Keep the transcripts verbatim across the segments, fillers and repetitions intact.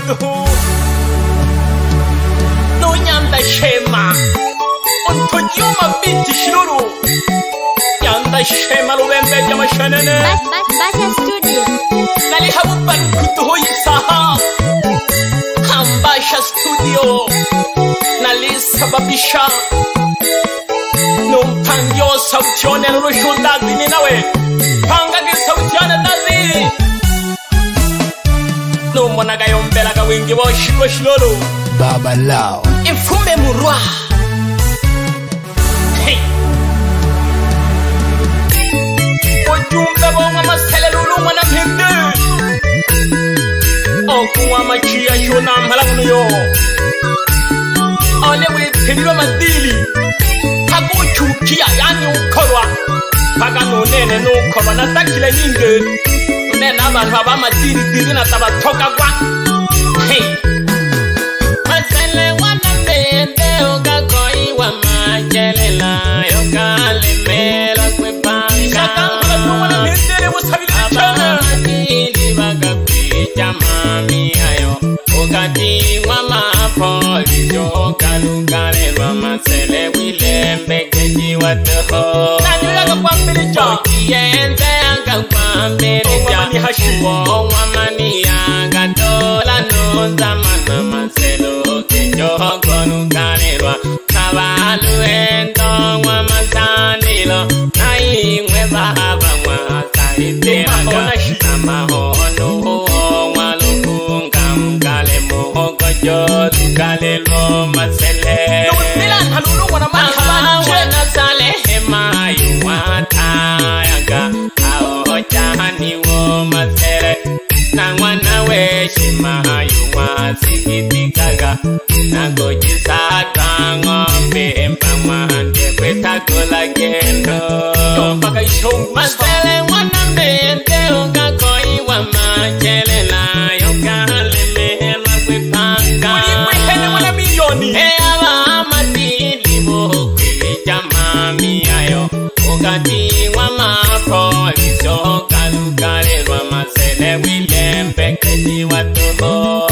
tu no nyanda shema unto yuma binti shiruru nyanda shema lubembe jamashanene Basha Studio nali habuban kutu hoyisaha Basha Studio nali sababisha numpangyo sautione lurushuda dini nawe panga ki sautiane dadi numona gayombela ga wingi wa shiro shiro Baba Lao Imfume murwa hey Ojumbe bonga masele lulu mwana hinde Okuwa machia shona mhalangu yo Olewe tenilo madili Hago chukia yani ukorwa Paga nunene nukorwa natakile ninge Nena abantu haba madili dili na tabatoka kwa Hey Masele wana mende Oga koi wa majelela Yoga lemela kwe panga Shaka mhala tu wana mende Musabili chana Madili baga pija mami ayo Ogati wa mapoli Yoga lugare wa masele Wilembe keji watuho Nanyo yaga kwa mbili cha Okiende yaga kwa mbili cha Uwo wamani yaga dola no zamana maselo Kejogo lugare wa Kabalu endo wa masanilo Na imwe baba wa saite aga Namahono wa lukunga mkale Muhogo jodu kale lo masele Nubilan halulu wana mahibana Wana salehe mayu watayaga Ao jahani wo masele Na wana weshi mayu wasikitikaga Na gojisaka ngombe Mpamande kweta kula gendo Masele wana mbende Oga koi wa majelela Yoga lemela kwepanga Ulimwihene wana milioni Ewa amadili Mokwe jamami ayo Ogati wa mapoli Soka lugare wa masele Wilembe keji watuho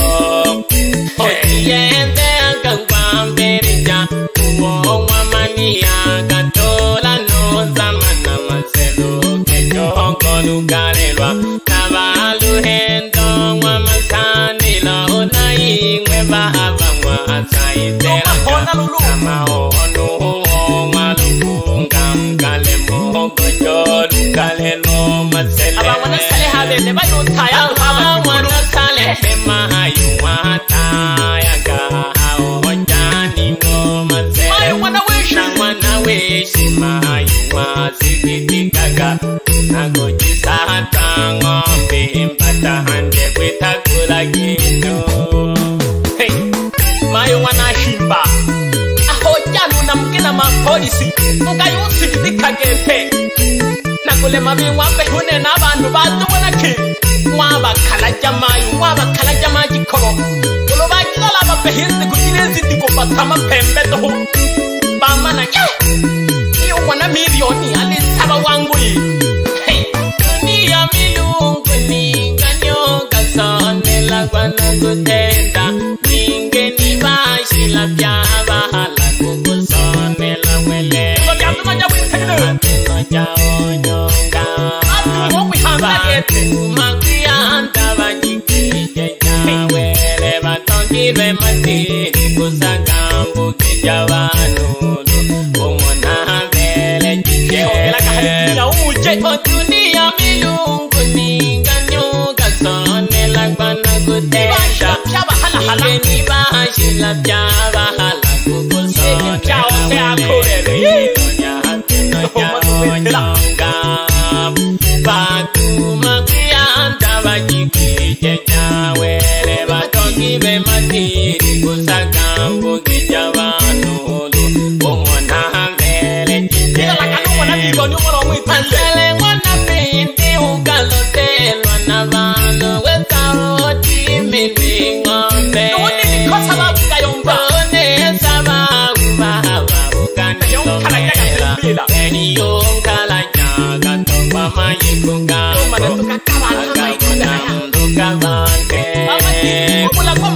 Okiende agangwa mberija Uwo wa mani agatola no zamana maselo Kejogo lugare wa Kabalu hendo wa masanilo Unaimwe bahaba wa saitela Namahono wa lukunga mkale Muhogo jodu kale no masele Aba wana sale habele bayo taya Aba wana sale mahayu watayaga Ao jani wo masele Mayu wana wishi Na wana wishi mahayu wasikitikaga Nagojisaka ngombe Mpata hande kweta kula gino Hey Mayu wana shimba Aho janu na mkina mapolisi Mga yusikitika gepe Nakule mabi wambe hune na bandu Badu wana ki Mwaba kala jamayu Mwaba kala jamaji koro Ulo baki dola mabehinzi Kujinezi diko batama pembe toho Bamana yeah Iyo wana milioni Alisaba wangu yi Hey Dunia milungu Ninganyo kasone Lagwana kutenda Ninge ni bashi la pyaba Hala kukusone la wele Ilo jamu maja wisekele Atuno jao nyonga Atu mokwi hamba gete Umakia anta vajikije Jawele Batongire matiri Kusagambu kijawanulu Umona vele jije Dunia milungu Ninganyo kasone Lagwana kutenda Ninge ni bashi la pyaba Hala kukusone la wele Nyonga Batuma kiyanda Bajikije jawele Batongire matiri Kusagambu kijawanulu Umona vele jije Masele wana pindi Ugalotelwa na vano Wetaroti mimi ngombe Nuni kosa babuka yomba Nune sababu baba Uganilomela Eni yongala nyaga Toba mayikunga Agakuna mduka vante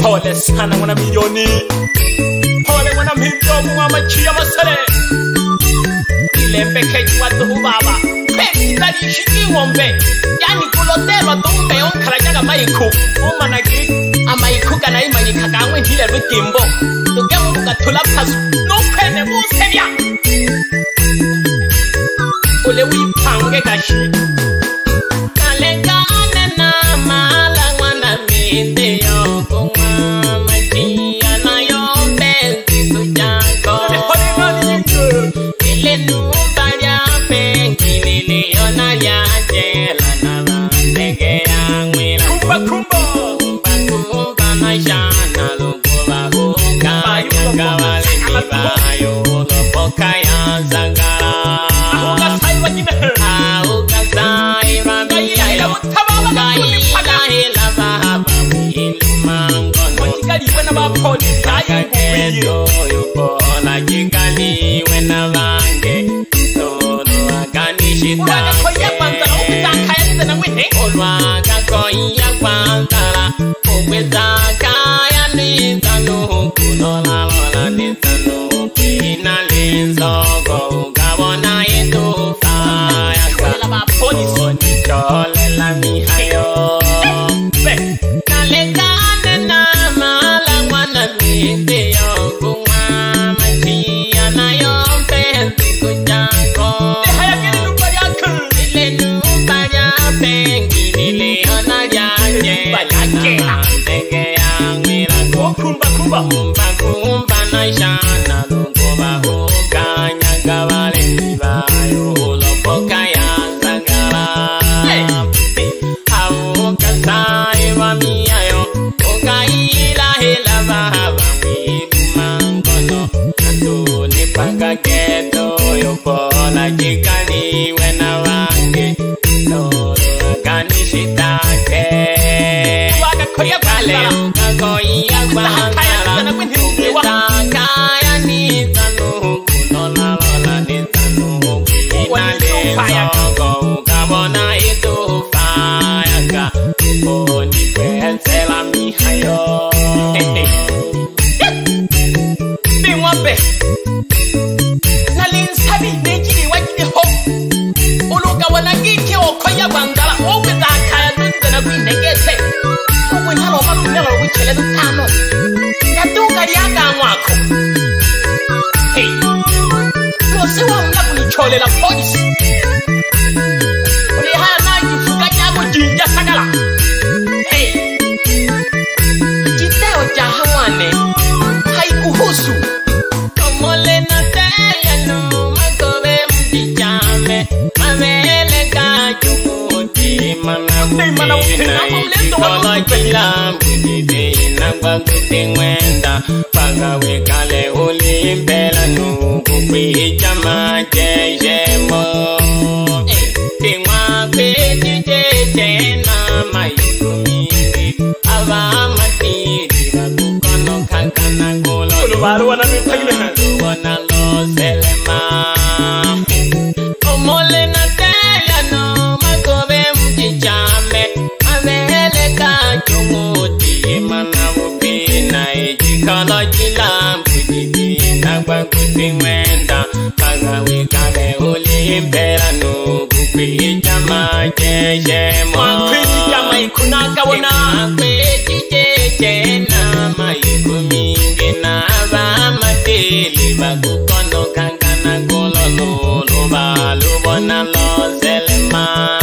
Pole sana mwana milioni, pole mwana mhibyo mwa machi ya masale. Ilembe keji wa tuhu baba, peki tali shiki ngombe. Yani kulotero tumbe onkarajaga maiku. Omanagi, amaiku kana imanyi kakangwe hile rutimbo. Tugemu mga tulapasu, nupene musebya. Ule wipange gashi. Kalegane na mala mwana minde yoko mama tia na yombe kujako. Ile nuba ya pengi niliona ya jela na ndege ya mwila. Kumba kumba kumba kumba na shana lukuba huka nyanga wale nibayo ulopoka ya zangara. Ahuka saiwa jina ahuka saiwa mia ila mutababa ila ila baba ilumangono wajikali wena bapoli kaketo yuko na jikali wena bange tolo akanishita ulaga koya kwanza ukitaka yanze na mwene ulaga koya kwanza ukwezaka ya nizanu kunola lola nizanu kina linzogo ukabona itufa yaka bapoli chole la mihayo nalegane na mala mwana minde yoko mama tia na yombe kujako ile nuba ya pengi niliona yake ndege ya mwila kumba kumba kumba kumba na shana lukuba huka nyanga wale nibayo ulopoka ya zangara. Auka saiwa miayo uka ila hela baba wilumangono atuni panga keto yupo na jikani wena wange noro akanishitake waka koya pale uka koya kwanzala ukitaka ya nizanu kunola lola nizanu kuinale soko ukabona itufa yaka oni pensela mihayo bingwambe nalinsabi nejili wajili ho uluga wanangike okoya bangala obeza kaya nunze na kwinegete uwe nalo malumelo wichele dutano yaduga liaga mwako hey nosiwa mlaku nichole la polisi uli haya maji fuga jago jinja sagala hey jiteo jahawane haikuhusu komole na teya no makobe mjichame mamele kachumuti mana upina ikola kila mbujide nangwa kutingwenda paka wekale ulimpela nuku kwichama jejemo tingwa kwichicheche na mayuku mingi ava matiri wakukono kakana kulo ulubaru wana wana lo selema omole na teya no makobe mjichame amele kachumuti mana upina ijikolo jila mbujidi nangwa kutingwenda paka wekale ulimpela nuku kwichama jejemo kwichama ikunaga wana kwichicheche na mayuku mingi na ava matili wakukono kakana kulo lulu balu bona lo selema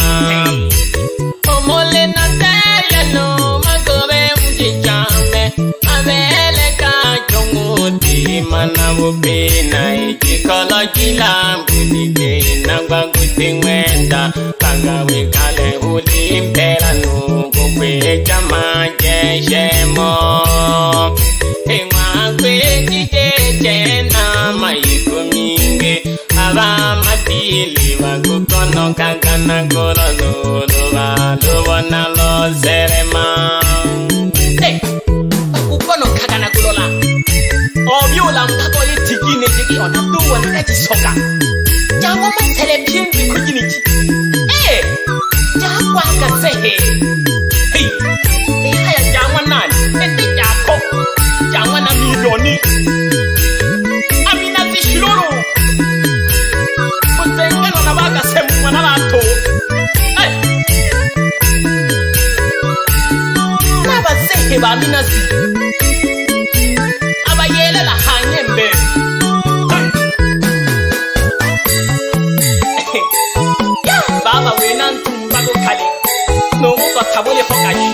omole na teya no makobe mjichame amele kachumuti mana upina ijikolo jila mbujide nangwa kutingwenda paka wekale ulimpela nuku kwichama jejemo tingwa kwichicheche na mayuku mingi ava matili wakukono kakana kulo lulu balu bona lo selema wakukono kakana kulola obyula mpaka olitigine jigi onatuwa netisoka jango matele pimbi kujiniki eh jangwa kasehe hey haya jangwa nani ende jako abayele la hanyembe baba wena ntumba go kale no go tabole fokashi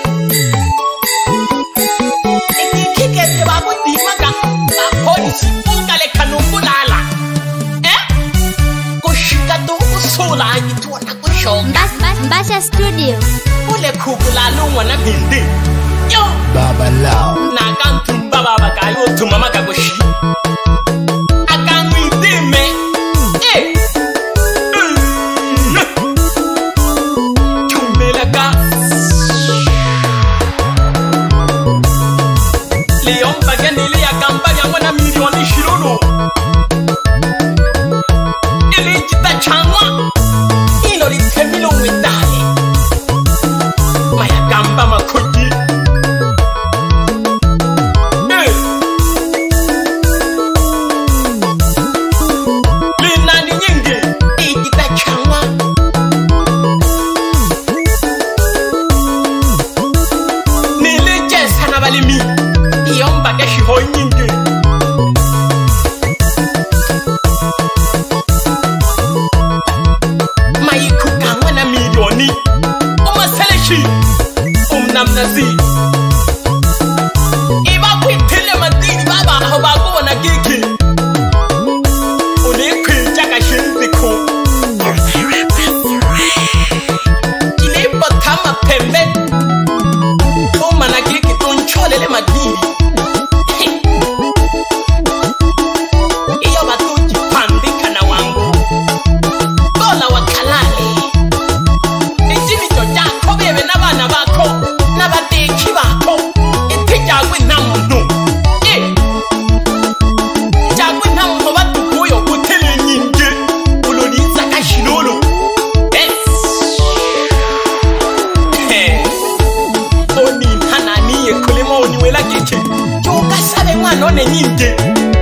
ikikete babo dimaga ba polisi ngale kanungulala eh kushika tu usula yitona kushonga Mbasha Studio ule kubula lungwa na bindi yo Baba Lao nakantu baba bakayo tumama kagoshi akanwidime eh chumbelaka Leon bagendele ya kampanya mwana milioni shiruno ili kita changwa ilo litemilo mwedale maya gamba makuji eh linani nyingi ikita changwa nilije sana balimi yomba gashi ho nyingi mayikuka mwana milioni umaseleshi umnamnazi iba kwitile madini baba aho bakubona giki ulikwija gashinziko ilipo tama pembe umana giki tuncholele madini iyo batuji pandika na wangu bola wakalale ijini jojako bebe n'abana bako n'abadeki bako itijagwe nta muntu eh jagwe nta muntu batukuyo gutele nyinge uloliza kashirolo eh eh oni hananiye kulemo ni wela gike joka sabe mwana one nyinge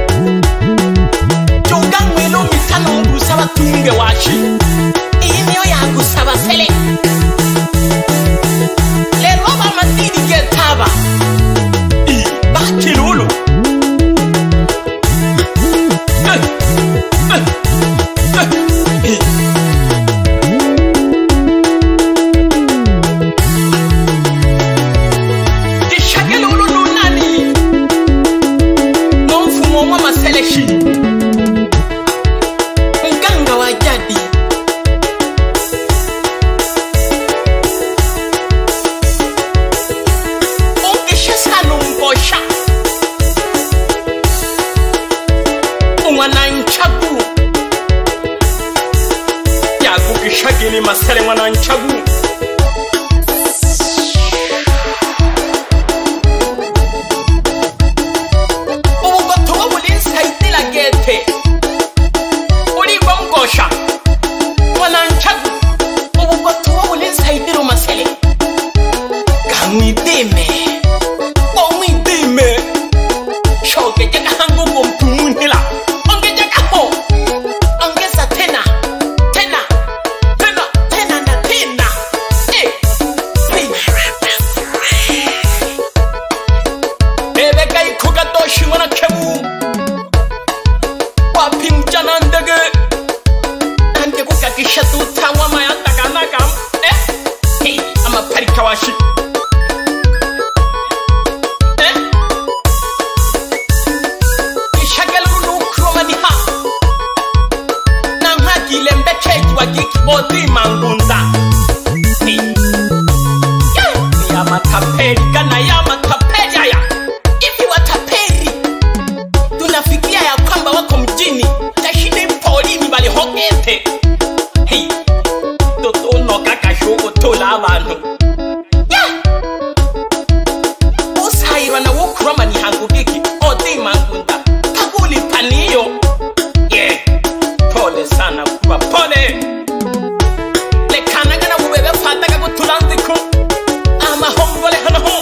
joka mwelo mitano ngusaba tunge washi iyi niyo yagusaba sele lero abamadini getaba i bakirulu ishagelulu lunani nomfumo mwa maseleshi mganga wa jadi ungisha sanu mbosha umwana nchagu yagugisha gini masele mwana nchagu ubugoto wabulinsa itila gete uligo mgosha mwana nchagu ubugoto wabulinsa itila masele kamwidime omwidime shoge jaga hangu gomtumunhila onge jaga ho ongeza tena tena tena tena na tena eh bebe kai kuga doshi mwana kemu wapi mjana ndege ande kukakisha tutangwa mayanda kanaka eh hey ama parikawashi wagiki odi mangunda ni ya matapeli kana ya matapeli haya hivi watapeli tunafikia ya kwamba wako mjini tashini polini bali hokete hey toto no kakashuko tola abantu ya usairwa na wukurama ni hangugiki odi mangunda kaguli paniyo yeah pole sana kuba pole lekanaga na ubebe fataga gutulanziko amahongole hano ho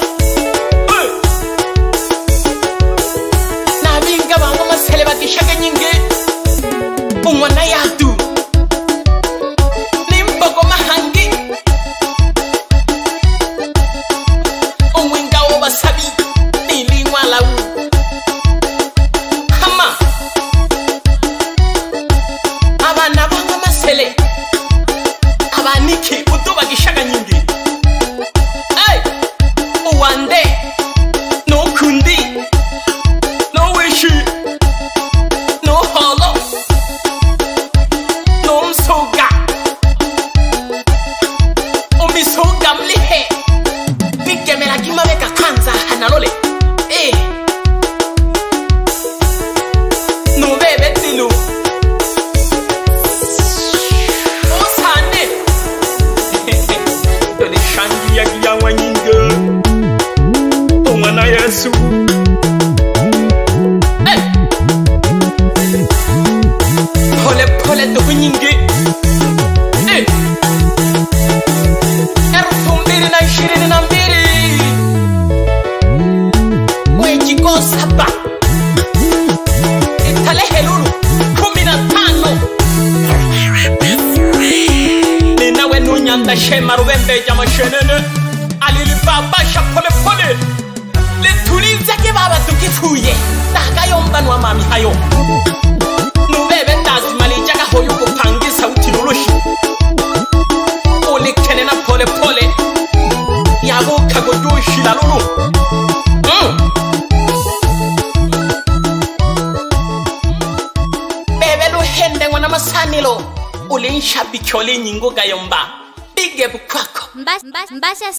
nabinga bango masele bagishaga nyinge umwana yadu nimbogo mahangi umwinga wo basabi nili Yesu. Hey. Pole pole tu nyingi. Hey. Elfu mbili na ishirini na mbili. Mwezi wa saba. Tarehe lulu kumi na tano. Ninawe nunyanda shema ruwembe jama shenene. Alilibabasha pole pole. Letuliza ke baba tukifuye. Taka yomba nwa mami hayo. Nubebe tazimali jaga hoyu kupangi sauti lulushi. Ulikene na pole pole. Yabu kagojushi la lulu. Mm. Hende wana masanilo ulinshabiki oli nyingo gayomba bige bukwako Mbasha